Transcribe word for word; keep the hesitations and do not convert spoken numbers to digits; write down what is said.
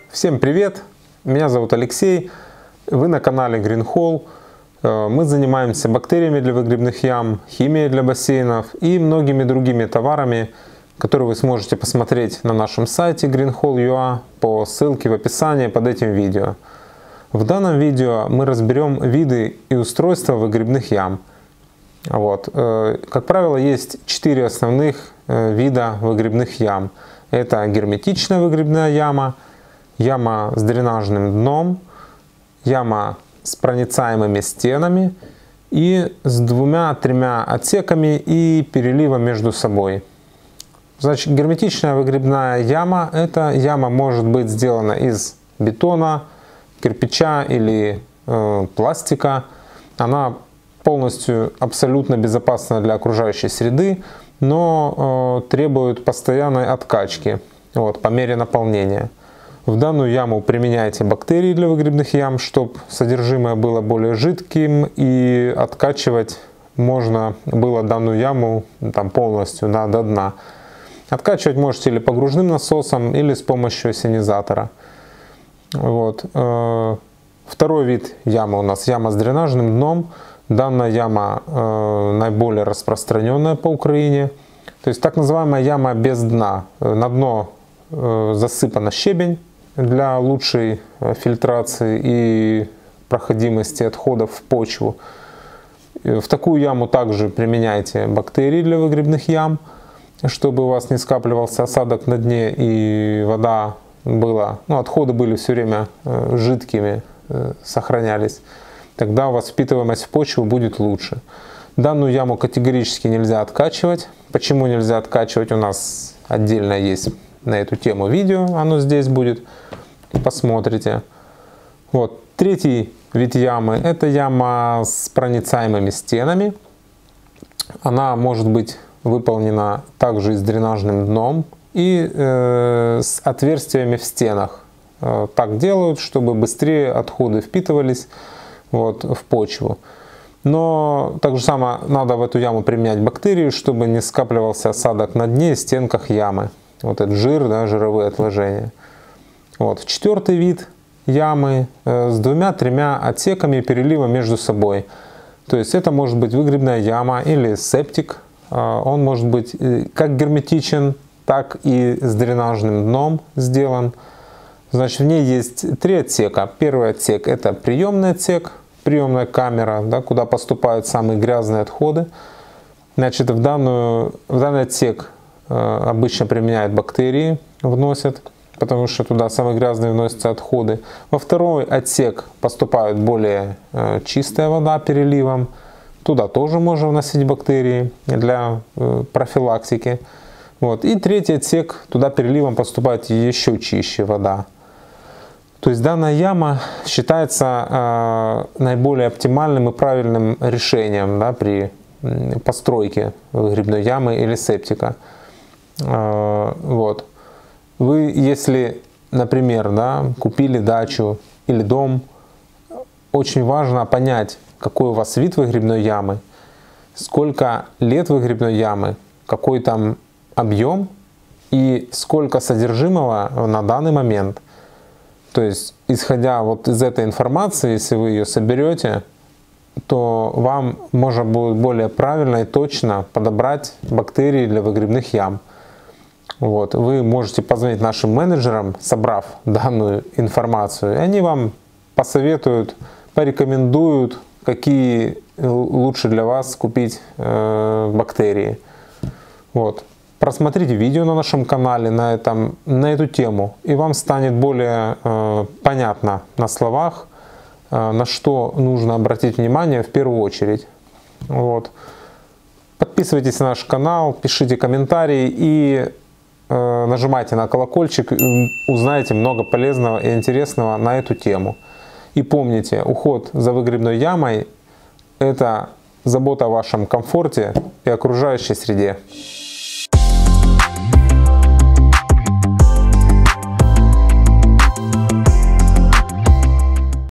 Всем привет! Меня зовут Алексей, вы на канале Green Hole. Мы занимаемся бактериями для выгребных ям, химией для бассейнов и многими другими товарами, которые вы сможете посмотреть на нашем сайте green hole точка ю а по ссылке в описании под этим видео. В данном видео мы разберем виды и устройства выгребных ям. Вот. Как правило, есть четыре основных вида выгребных ям. Это герметичная выгребная яма, яма с дренажным дном, яма с проницаемыми стенами и с двумя-тремя отсеками и переливом между собой. Значит, герметичная выгребная яма — это яма может быть сделана из бетона, кирпича или э, пластика. Она полностью абсолютно безопасна для окружающей среды, но э, требует постоянной откачки вот, по мере наполнения. В данную яму применяйте бактерии для выгребных ям, чтобы содержимое было более жидким, и откачивать можно было данную яму там, полностью да, до дна. Откачивать можете или погружным насосом, или с помощью ассенизатора. Вот. Второй вид ямы у нас яма с дренажным дном. Данная яма э, наиболее распространенная по Украине. То есть так называемая яма без дна. На дно э, засыпана щебень для лучшей фильтрации и проходимости отходов в почву. В такую яму также применяйте бактерии для выгребных ям, чтобы у вас не скапливался осадок на дне и вода была, ну, отходы были все время э, жидкими, э, сохранялись. Тогда у вас впитываемость в почву будет лучше. Данную яму категорически нельзя откачивать. Почему нельзя откачивать? У нас отдельно есть на эту тему видео, оно здесь будет, посмотрите. Вот. Третий вид ямы — это яма с проницаемыми стенами. Она может быть выполнена также и с дренажным дном и э, с отверстиями в стенах. Э, так делают, чтобы быстрее отходы впитывались вот, в почву. Но так же самое надо в эту яму применять бактерии, чтобы не скапливался осадок на дне и стенках ямы. Вот этот жир, да, жировые отложения. Вот. Четвертый вид ямы э, с двумя-тремя отсеками и переливом между собой. То есть это может быть выгребная яма или септик. Э, он может быть э, как герметичен, так и с дренажным дном сделан. Значит, в ней есть три отсека. Первый отсек — это приемный отсек, приемная камера, да, куда поступают самые грязные отходы. Значит, в, данную, в данный отсек э, обычно применяют бактерии, вносят, потому что туда самые грязные вносятся отходы. Во второй отсек поступает более э, чистая вода переливом. Туда тоже можно вносить бактерии для э, профилактики. Вот. И третий отсек, туда переливом поступает еще чище вода. То есть данная яма считается э, наиболее оптимальным и правильным решением да, при постройке выгребной ямы или септика. Э, вот. Вы, если, например, да, купили дачу или дом, очень важно понять, какой у вас вид выгребной ямы, сколько лет выгребной ямы, какой там объем и сколько содержимого на данный момент. То есть, исходя вот из этой информации, если вы ее соберете, то вам можно будет более правильно и точно подобрать бактерии для выгребных ям. Вот. Вы можете позвонить нашим менеджерам, собрав данную информацию, и они вам посоветуют, порекомендуют, какие лучше для вас купить э, бактерии. Вот. Просмотрите видео на нашем канале на, этом, на эту тему, и вам станет более э, понятно на словах, э, на что нужно обратить внимание в первую очередь. Вот. Подписывайтесь на наш канал, пишите комментарии и э, нажимайте на колокольчик, и узнаете много полезного и интересного на эту тему. И помните, уход за выгребной ямой — это забота о вашем комфорте и окружающей среде.